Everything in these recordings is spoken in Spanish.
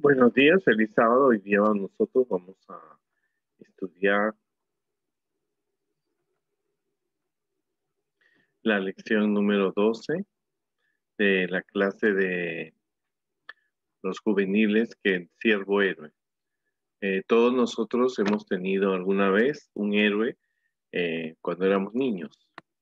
Buenos días, feliz sábado. Hoy día nosotros vamos a estudiar la lección número 12 de la clase de los juveniles, que el siervo héroe. Todos nosotros hemos tenido alguna vez un héroe cuando éramos niños.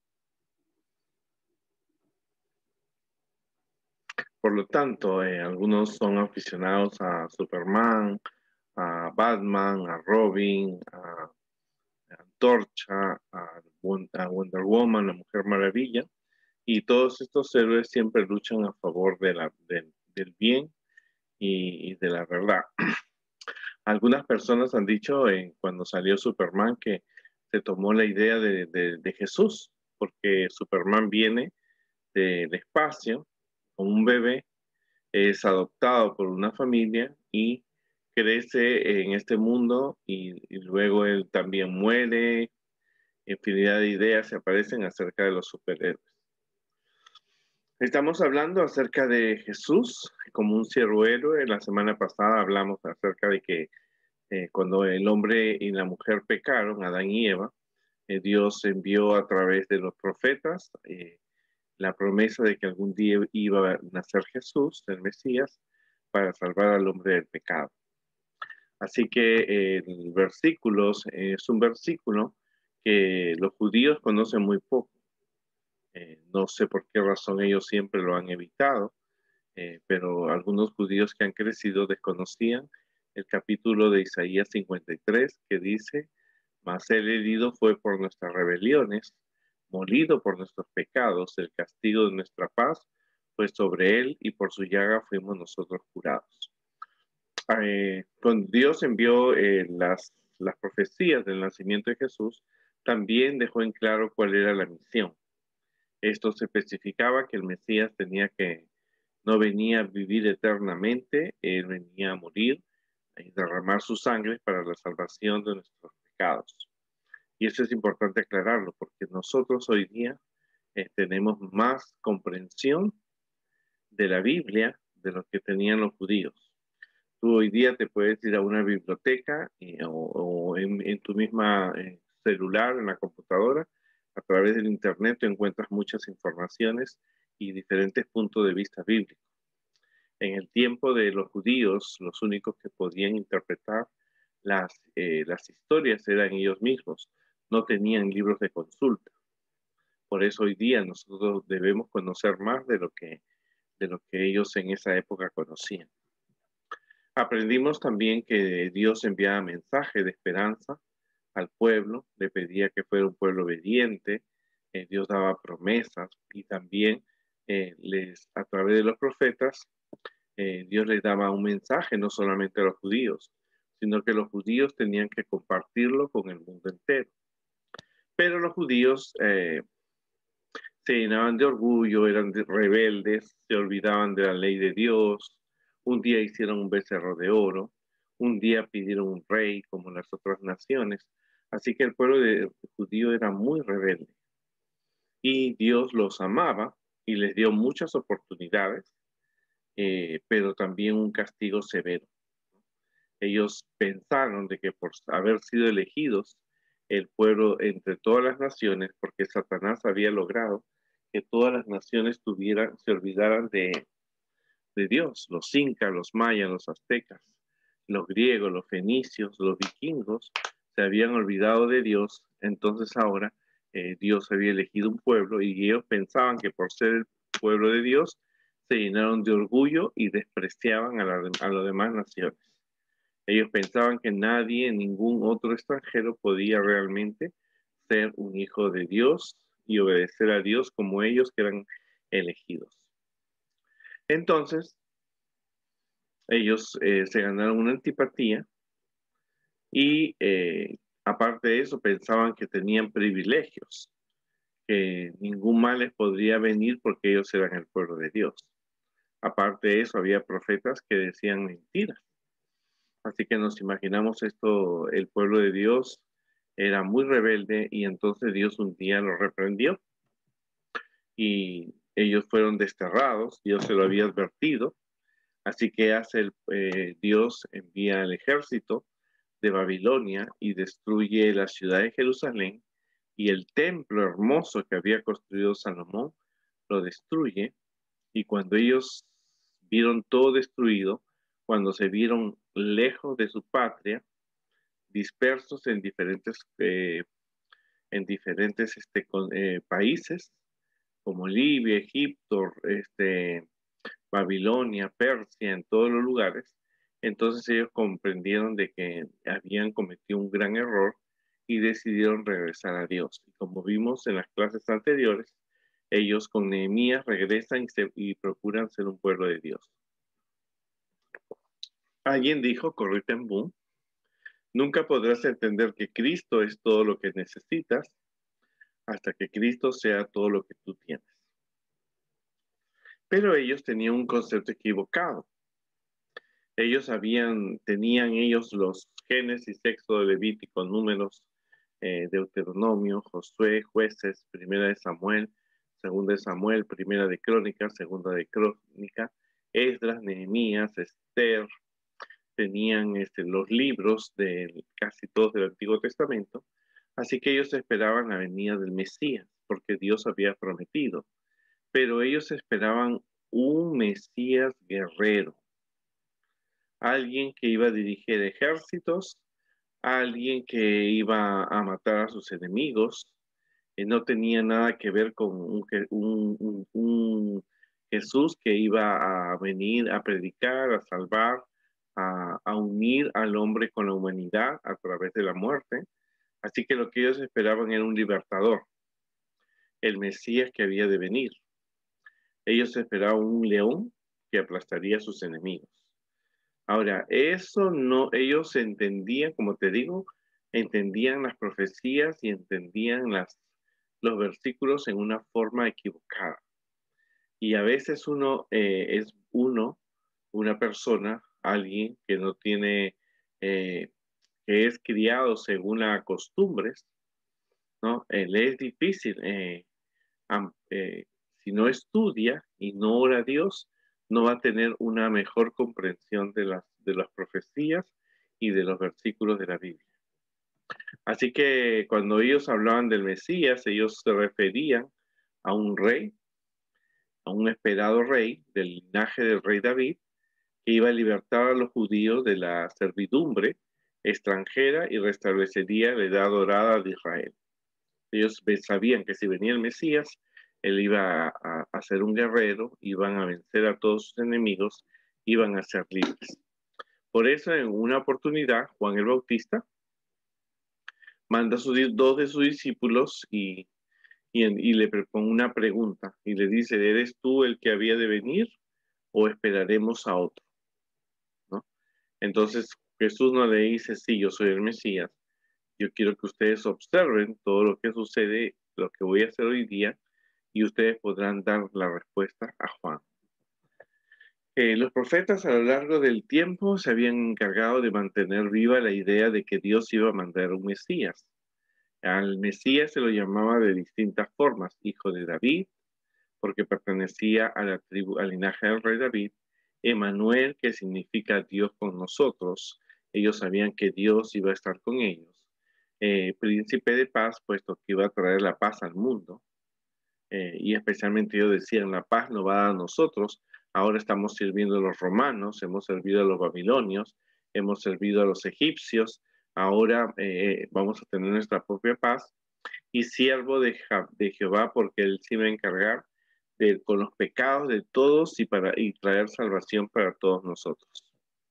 Por lo tanto, algunos son aficionados a Superman, a Batman, a Robin, a Antorcha, a Wonder Woman, a Mujer Maravilla. Y todos estos héroes siempre luchan a favor del bien y de la verdad. Algunas personas han dicho cuando salió Superman que se tomó la idea de Jesús, porque Superman viene del espacio con un bebé, es adoptado por una familia y crece en este mundo y luego él también muere. Infinidad de ideas se aparecen acerca de los superhéroes. Estamos hablando acerca de Jesús como un siervo héroe. La semana pasada hablamos acerca de que cuando el hombre y la mujer pecaron, Adán y Eva, Dios envió a través de los profetas la promesa de que algún día iba a nacer Jesús, el Mesías, para salvar al hombre del pecado. Así que el versículo es un versículo que los judíos conocen muy poco. No sé por qué razón ellos siempre lo han evitado. Pero algunos judíos que han crecido desconocían el capítulo de Isaías 53 que dice: mas él herido fue por nuestras rebeliones, molido por nuestros pecados, el castigo de nuestra paz fue sobre él y por su llaga fuimos nosotros curados. Cuando Dios envió las profecías del nacimiento de Jesús, también dejó en claro cuál era la misión. Esto se especificaba que el Mesías no venía a vivir eternamente, él venía a morir y derramar su sangre para la salvación de nuestros pecados. Y eso es importante aclararlo, porque nosotros hoy día tenemos más comprensión de la Biblia de lo que tenían los judíos. Tú hoy día te puedes ir a una biblioteca o en tu misma celular, en la computadora, a través del internet, tú encuentras muchas informaciones y diferentes puntos de vista bíblicos. En el tiempo de los judíos, los únicos que podían interpretar las historias eran ellos mismos, no tenían libros de consulta. Por eso hoy día nosotros debemos conocer más de lo que ellos en esa época conocían. Aprendimos también que Dios enviaba mensajes de esperanza al pueblo, le pedía que fuera un pueblo obediente, Dios daba promesas y también a través de los profetas, Dios les daba un mensaje no solamente a los judíos, sino que los judíos tenían que compartirlo con el mundo entero. Pero los judíos se llenaban de orgullo, eran rebeldes, se olvidaban de la ley de Dios. Un día hicieron un becerro de oro, un día pidieron un rey como las otras naciones. Así que el pueblo judío era muy rebelde. Y Dios los amaba y les dio muchas oportunidades, pero también un castigo severo. Ellos pensaron de que por haber sido elegidos el pueblo entre todas las naciones, porque Satanás había logrado que todas las naciones se olvidaran de Dios, los incas, los mayas, los aztecas, los griegos, los fenicios, los vikingos, se habían olvidado de Dios. Entonces ahora Dios había elegido un pueblo y ellos pensaban que por ser el pueblo de Dios se llenaron de orgullo y despreciaban a las demás naciones. Ellos pensaban que nadie, ningún otro extranjero podía realmente ser un hijo de Dios y obedecer a Dios como ellos que eran elegidos. Entonces, ellos se ganaron una antipatía y aparte de eso pensaban que tenían privilegios, que ningún mal les podría venir porque ellos eran el pueblo de Dios. Aparte de eso, había profetas que decían mentiras. Así que nos imaginamos esto, el pueblo de Dios era muy rebelde y entonces Dios un día lo reprendió y ellos fueron desterrados. Dios se lo había advertido Así que Dios envía el ejército de Babilonia y destruye la ciudad de Jerusalén, y el templo hermoso que había construido Salomón lo destruye. Y cuando ellos vieron todo destruido, cuando se vieron lejos de su patria, dispersos en diferentes países, como Libia, Egipto, Babilonia, Persia, en todos los lugares, entonces ellos comprendieron de que habían cometido un gran error y decidieron regresar a Dios. Y como vimos en las clases anteriores, ellos con Nehemías regresan y procuran ser un pueblo de Dios. Alguien dijo, Corrie ten Boom, nunca podrás entender que Cristo es todo lo que necesitas hasta que Cristo sea todo lo que tú tienes. Pero ellos tenían un concepto equivocado. Tenían ellos los Génesis, Éxodo, Levítico, Números, Deuteronomio, Josué, Jueces, Primera de Samuel, Segunda de Samuel, Primera de Crónicas, Segunda de Crónica, Esdras, Nehemías, Esther. Tenían los libros de casi todos del Antiguo Testamento, así que ellos esperaban la venida del Mesías, porque Dios había prometido, pero ellos esperaban un Mesías guerrero, alguien que iba a dirigir ejércitos, alguien que iba a matar a sus enemigos. No tenía nada que ver con un Jesús que iba a venir a predicar, a salvar, a unir al hombre con la humanidad a través de la muerte. Así que lo que ellos esperaban era un libertador, el Mesías que había de venir. Ellos esperaban un león que aplastaría a sus enemigos. Ahora, eso no, ellos entendían, como te digo, entendían las profecías y entendían los versículos en una forma equivocada. Y a veces una persona, alguien que no tiene, que es criado según las costumbres, ¿no? Le es difícil, si no estudia y no ora a Dios, no va a tener una mejor comprensión de las profecías y de los versículos de la Biblia. Así que cuando ellos hablaban del Mesías, ellos se referían a un rey, a un esperado rey del linaje del rey David, que iba a libertar a los judíos de la servidumbre extranjera y restablecería la edad dorada de Israel. Ellos sabían que si venía el Mesías, él iba a ser un guerrero, iban a vencer a todos sus enemigos, iban a ser libres. Por eso, en una oportunidad, Juan el Bautista manda a dos de sus discípulos y le propone una pregunta y le dice, ¿eres tú el que había de venir o esperaremos a otro? ¿No? Entonces Jesús no le dice, sí, yo soy el Mesías. Yo quiero que ustedes observen todo lo que sucede, lo que voy a hacer hoy día, y ustedes podrán dar la respuesta a Juan. Los profetas a lo largo del tiempo se habían encargado de mantener viva la idea de que Dios iba a mandar un Mesías. Al Mesías se lo llamaba de distintas formas, hijo de David, porque pertenecía a la tribu, al linaje del rey David, Emanuel, que significa Dios con nosotros. Ellos sabían que Dios iba a estar con ellos. Príncipe de paz, puesto que iba a traer la paz al mundo. Y especialmente ellos decían, la paz no va a nosotros, ahora estamos sirviendo a los romanos, hemos servido a los babilonios, hemos servido a los egipcios, ahora vamos a tener nuestra propia paz, y siervo de Jehová, porque él se iba a encargar con los pecados de todos y traer salvación para todos nosotros.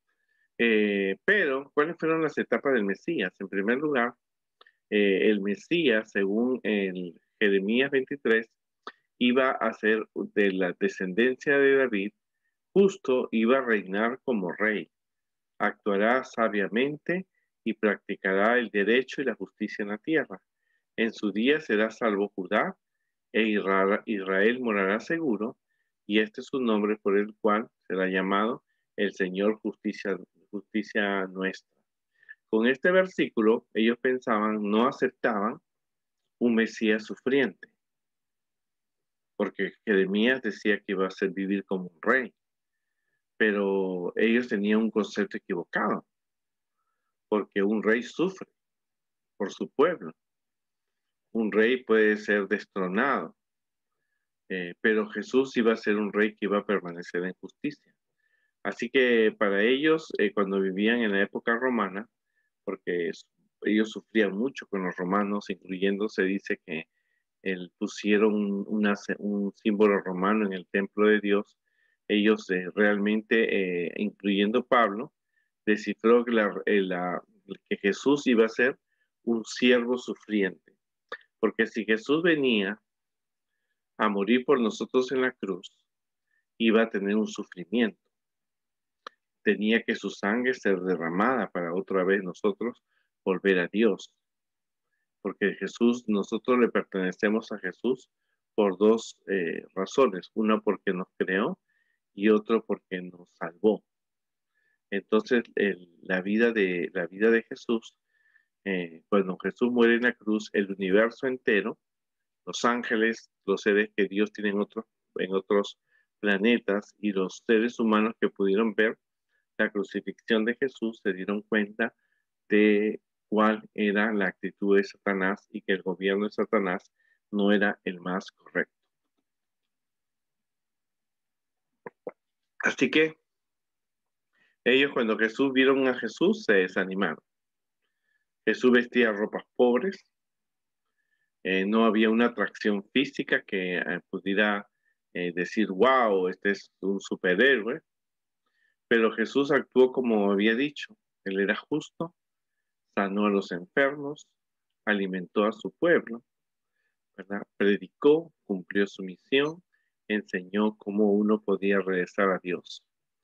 Pero, ¿cuáles fueron las etapas del Mesías? En primer lugar, el Mesías, según el Jeremías 23, iba a ser de la descendencia de David, justo, iba a reinar como rey, actuará sabiamente y practicará el derecho y la justicia en la tierra. En su día será salvo Judá e Israel morará seguro, y este es su nombre por el cual será llamado el Señor justicia nuestra. Con este versículo, ellos no aceptaban un Mesías sufriente, porque Jeremías decía que iba a ser vivir como un rey. pero ellos tenían un concepto equivocado, porque un rey sufre por su pueblo. Un rey puede ser destronado, pero Jesús iba a ser un rey que iba a permanecer en justicia. Así que para ellos, cuando vivían en la época romana, porque ellos sufrían mucho con los romanos, incluyendo, se dice que pusieron un símbolo romano en el templo de Dios, ellos realmente, incluyendo Pablo, descifró que Jesús iba a ser un siervo sufriente. Porque si Jesús venía a morir por nosotros en la cruz, iba a tener un sufrimiento. Tenía que su sangre ser derramada para otra vez nosotros volver a Dios. Porque nosotros le pertenecemos a Jesús por dos razones. Una porque nos creó y otro porque nos salvó. Entonces, la vida de Jesús, cuando Jesús muere en la cruz, el universo entero, los ángeles, los seres que Dios tiene en otros planetas y los seres humanos que pudieron ver la crucifixión de Jesús se dieron cuenta de cuál era la actitud de Satanás y que el gobierno de Satanás no era el más correcto. Así que ellos cuando vieron a Jesús se desanimaron. Jesús vestía ropas pobres, no había una atracción física que pudiera decir, wow, este es un superhéroe, pero Jesús actuó como había dicho, él era justo, sanó a los enfermos, alimentó a su pueblo, ¿verdad? Predicó, cumplió su misión, enseñó cómo uno podía regresar a Dios.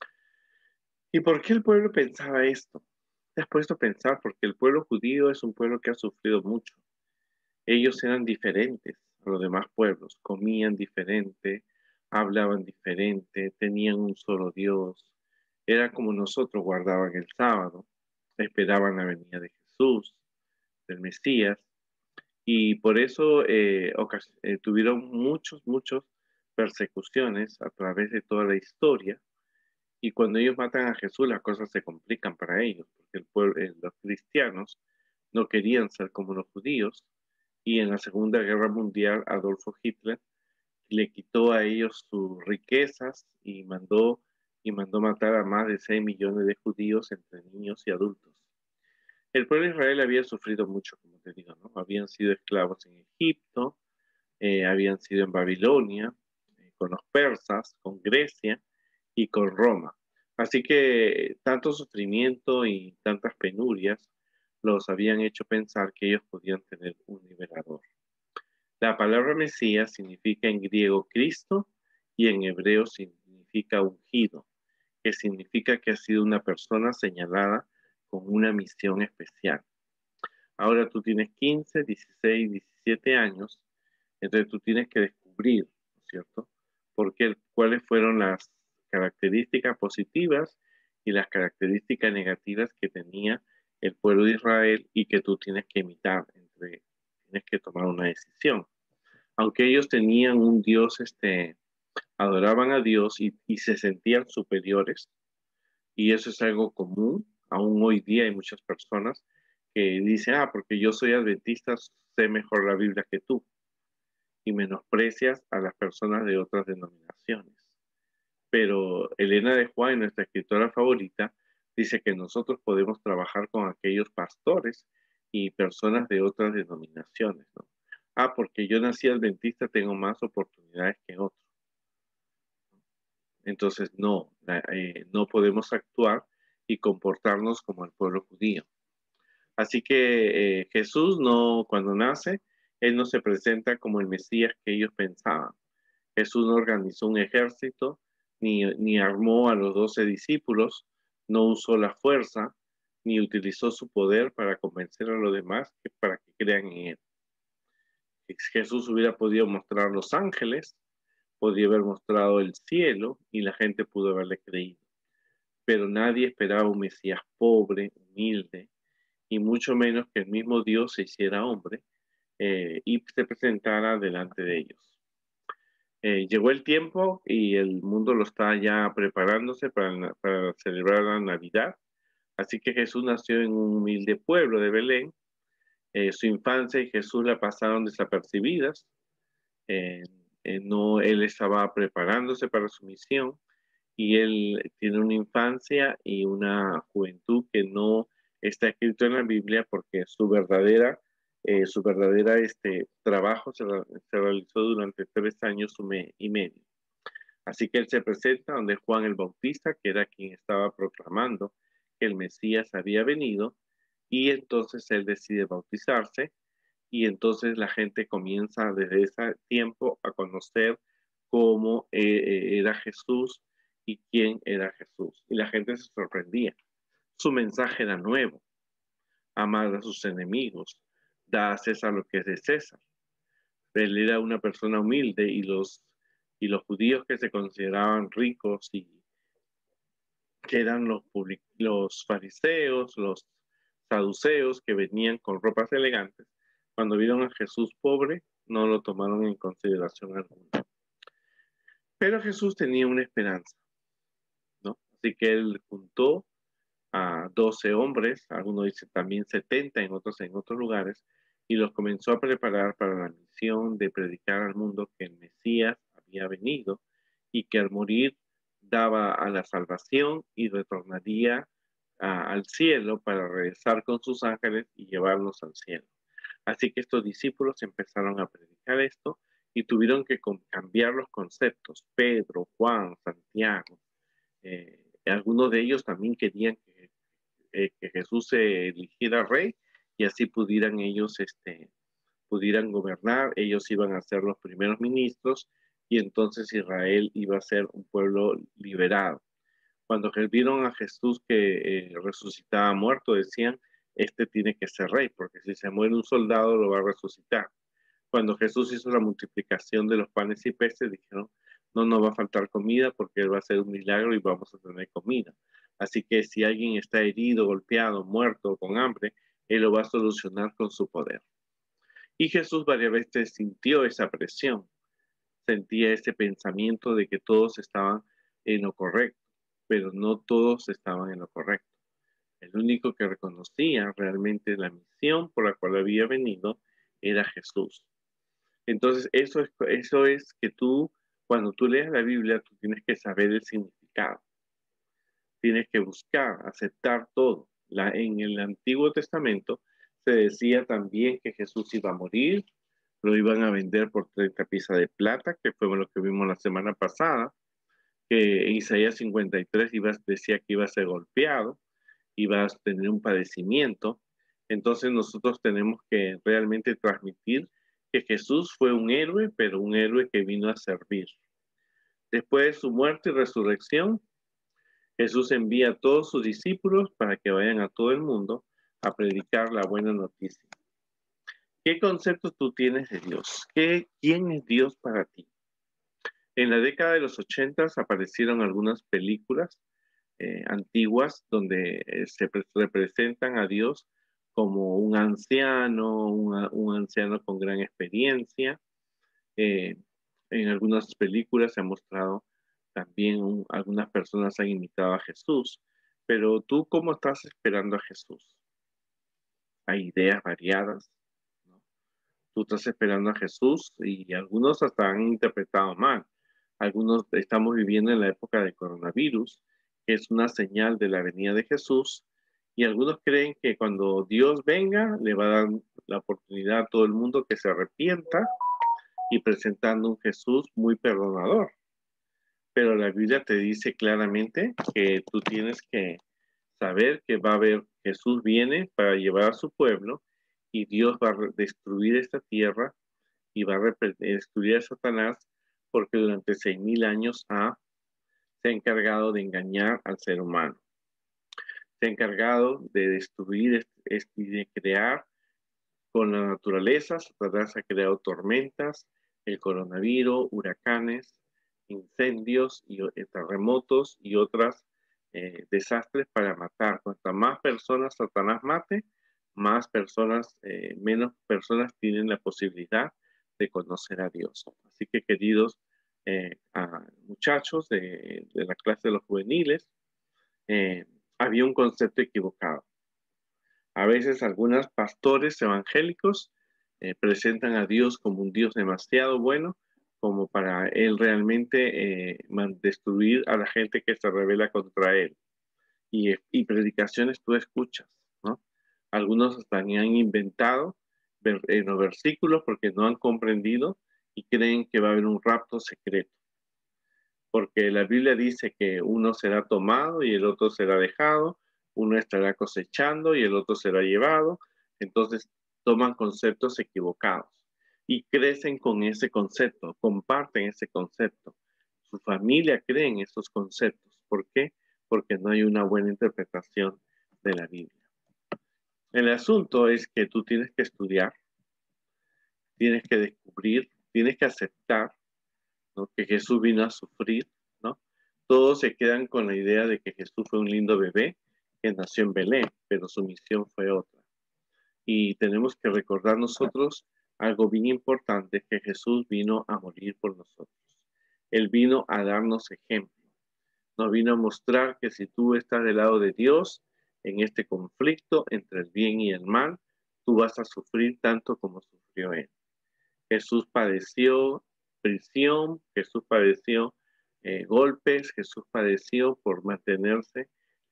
¿Y por qué el pueblo pensaba esto? ¿Te has puesto a pensar? Porque el pueblo judío es un pueblo que ha sufrido mucho. Ellos eran diferentes a los demás pueblos, comían diferente, hablaban diferente, tenían un solo Dios. Era como nosotros, guardaban el sábado, esperaban la venida de Jesús, del Mesías, y por eso tuvieron muchos persecuciones a través de toda la historia. Y cuando ellos matan a Jesús, las cosas se complican para ellos, porque los cristianos no querían ser como los judíos. Y en la Segunda Guerra Mundial, Adolfo Hitler le quitó a ellos sus riquezas y mandó matar a más de 6 millones de judíos entre niños y adultos. El pueblo de Israel había sufrido mucho, como te digo, ¿no? Habían sido esclavos en Egipto, habían sido en Babilonia, con los persas, con Grecia y con Roma. Así que tanto sufrimiento y tantas penurias los habían hecho pensar que ellos podían tener un liberador. La palabra Mesías significa en griego Cristo y en hebreo significa ungido, que significa que ha sido una persona señalada con una misión especial. Ahora tú tienes 15, 16, 17 años, entonces tú tienes que descubrir, ¿no es cierto? Cuáles fueron las características positivas y las características negativas que tenía el pueblo de Israel y que tú tienes que imitar, tienes que tomar una decisión. Aunque ellos tenían un Dios, adoraban a Dios y se sentían superiores, y eso es algo común, aún hoy día hay muchas personas que dicen, porque yo soy adventista, sé mejor la Biblia que tú, y menosprecias a las personas de otras denominaciones. Pero Elena de Juárez, nuestra escritora favorita, dice que nosotros podemos trabajar con aquellos pastores y personas de otras denominaciones, ¿no? Porque yo nací adventista, tengo más oportunidades que otros. Entonces, no podemos actuar y comportarnos como el pueblo judío. Así que Jesús cuando nace, él no se presenta como el Mesías que ellos pensaban. Jesús no organizó un ejército, ni armó a los 12 discípulos, no usó la fuerza, ni utilizó su poder para convencer a los demás para que crean en él. Jesús hubiera podido mostrar los ángeles, podría haber mostrado el cielo y la gente pudo haberle creído. Pero nadie esperaba un Mesías pobre, humilde, y mucho menos que el mismo Dios se hiciera hombre y se presentara delante de ellos. Llegó el tiempo y el mundo lo está ya preparándose para celebrar la Navidad. Así que Jesús nació en un humilde pueblo de Belén. Su infancia y Jesús la pasaron desapercibidas. Eh, no, él estaba preparándose para su misión y él tiene una infancia y una juventud que no está escrito en la Biblia porque su verdadera trabajo se realizó durante 3 años y medio. Así que él se presenta donde Juan el Bautista, que era quien estaba proclamando que el Mesías había venido, y entonces él decide bautizarse, y entonces la gente comienza desde ese tiempo a conocer cómo era Jesús y quién era Jesús. Y la gente se sorprendía. Su mensaje era nuevo: amar a sus enemigos, da a César lo que es de César. Él era una persona humilde y los judíos que se consideraban ricos y que eran los fariseos, los saduceos que venían con ropas elegantes, cuando vieron a Jesús pobre, no lo tomaron en consideración alguna. Pero Jesús tenía una esperanza, ¿no? Así que él juntó a 12 hombres, algunos dicen también 70 en otros lugares, y los comenzó a preparar para la misión de predicar al mundo que el Mesías había venido y que al morir daba a la salvación y retornaría al cielo para regresar con sus ángeles y llevarlos al cielo. Así que estos discípulos empezaron a predicar esto y tuvieron que cambiar los conceptos. Pedro, Juan, Santiago, algunos de ellos también querían que Jesús se eligiera rey y así pudieran gobernar. Ellos iban a ser los primeros ministros y entonces Israel iba a ser un pueblo liberado. Cuando vieron a Jesús que resucitaba muerto, decían: este tiene que ser rey, porque si se muere un soldado lo va a resucitar. Cuando Jesús hizo la multiplicación de los panes y peces, dijeron: no nos va a faltar comida porque Él va a hacer un milagro y vamos a tener comida. Así que si alguien está herido, golpeado, muerto o con hambre, Él lo va a solucionar con su poder. Y Jesús varias veces sintió esa presión, sentía ese pensamiento de que todos estaban en lo correcto, pero no todos estaban en lo correcto. El único que reconocía realmente la misión por la cual había venido era Jesús. Entonces, eso es que cuando tú lees la Biblia, tú tienes que saber el significado. Tienes que buscar, aceptar todo. En el Antiguo Testamento se decía también que Jesús iba a morir, lo iban a vender por 30 piezas de plata, que fue lo que vimos la semana pasada, que en Isaías 53 decía que iba a ser golpeado, iba a tener un padecimiento. Entonces nosotros tenemos que realmente transmitir que Jesús fue un héroe, pero un héroe que vino a servir. Después de su muerte y resurrección, Jesús envía a todos sus discípulos para que vayan a todo el mundo a predicar la buena noticia. ¿Qué concepto tú tienes de Dios? ¿Quién es Dios para ti? En la década de los 80 aparecieron algunas películas antiguas donde se representan a Dios como un anciano, un anciano con gran experiencia. Eh, en algunas películas se ha mostrado también, algunas personas han imitado a Jesús, pero tú, ¿cómo estás esperando a Jesús? Hay ideas variadas, ¿no? Tú estás esperando a Jesús y algunos hasta han interpretado mal. Algunos estamos viviendo en la época del coronavirus, que es una señal de la venida de Jesús, y algunos creen que cuando Dios venga le va a dar la oportunidad a todo el mundo que se arrepienta y presentando un Jesús muy perdonador. Pero la Biblia te dice claramente que tú tienes que saber que va a haber, Jesús viene para llevar a su pueblo y Dios va a destruir esta tierra y va a destruir a Satanás porque durante 6,000 años se ha encargado de engañar al ser humano. Se ha encargado de destruir y de crear con la naturaleza. Satanás ha creado tormentas, el coronavirus, huracanes, incendios y terremotos y otros desastres para matar. Cuantas más personas Satanás mate, menos personas tienen la posibilidad de conocer a Dios. Así que, queridos, a muchachos de la clase de los juveniles, había un concepto equivocado. A veces algunos pastores evangélicos presentan a Dios como un Dios demasiado bueno como para Él realmente destruir a la gente que se rebela contra Él. Y predicaciones tú escuchas, ¿no? Algunos hasta han inventado los versículos porque no han comprendido y creen que va a haber un rapto secreto. Porque la Biblia dice que uno será tomado y el otro será dejado, uno estará cosechando y el otro será llevado. Entonces toman conceptos equivocados y crecen con ese concepto, comparten ese concepto. Su familia cree en esos conceptos. ¿Por qué? Porque no hay una buena interpretación de la Biblia. El asunto es que tú tienes que estudiar, tienes que descubrir, tienes que aceptar, ¿no?, que Jesús vino a sufrir, ¿no? Todos se quedan con la idea de que Jesús fue un lindo bebé que nació en Belén, pero su misión fue otra. Y tenemos que recordar nosotros algo bien importante, que Jesús vino a morir por nosotros. Él vino a darnos ejemplo. Nos vino a mostrar que si tú estás del lado de Dios en este conflicto entre el bien y el mal, tú vas a sufrir tanto como sufrió Él. Jesús padeció prisión, Jesús padeció golpes, Jesús padeció por mantenerse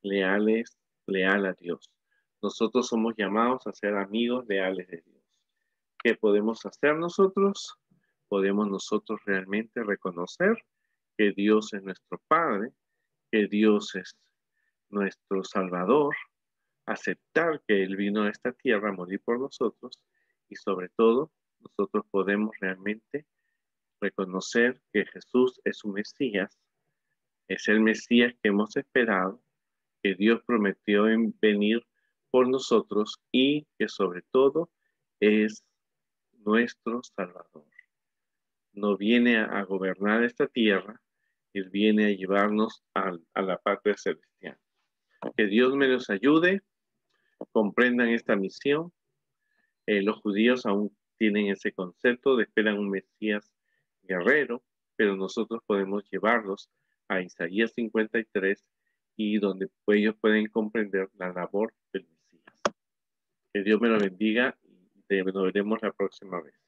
leal a Dios. Nosotros somos llamados a ser amigos leales de Dios. ¿Qué podemos hacer nosotros? Podemos nosotros realmente reconocer que Dios es nuestro Padre, que Dios es nuestro Salvador, aceptar que Él vino a esta tierra a morir por nosotros y sobre todo nosotros podemos realmente reconocer que Jesús es un Mesías, es el Mesías que hemos esperado, que Dios prometió en venir por nosotros y que sobre todo es nuestro Salvador. No viene a gobernar esta tierra, Él viene a llevarnos a la patria celestial. Que Dios me los ayude, comprendan esta misión. Los judíos aún tienen ese concepto de esperar un Mesías guerrero, pero nosotros podemos llevarlos a Isaías 53 y donde ellos pueden comprender la labor del Mesías. Que Dios me lo bendiga y nos veremos la próxima vez.